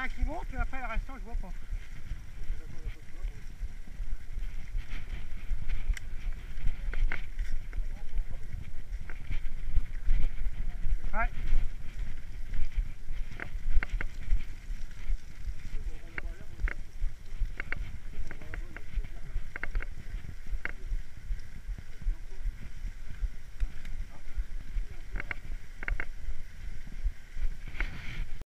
a un qui monte, mais après le restant, je vois pas.